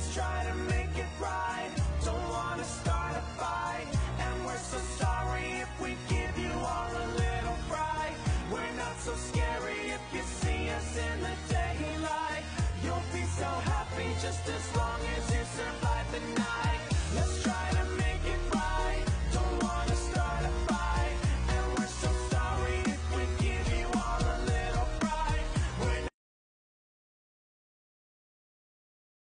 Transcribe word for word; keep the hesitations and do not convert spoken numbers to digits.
let's try to make it right. Don't wanna start a fight, and we're so sorry if we give you all a little fright. We're not so scary if you see us in the daylight. You'll be so happy just as long as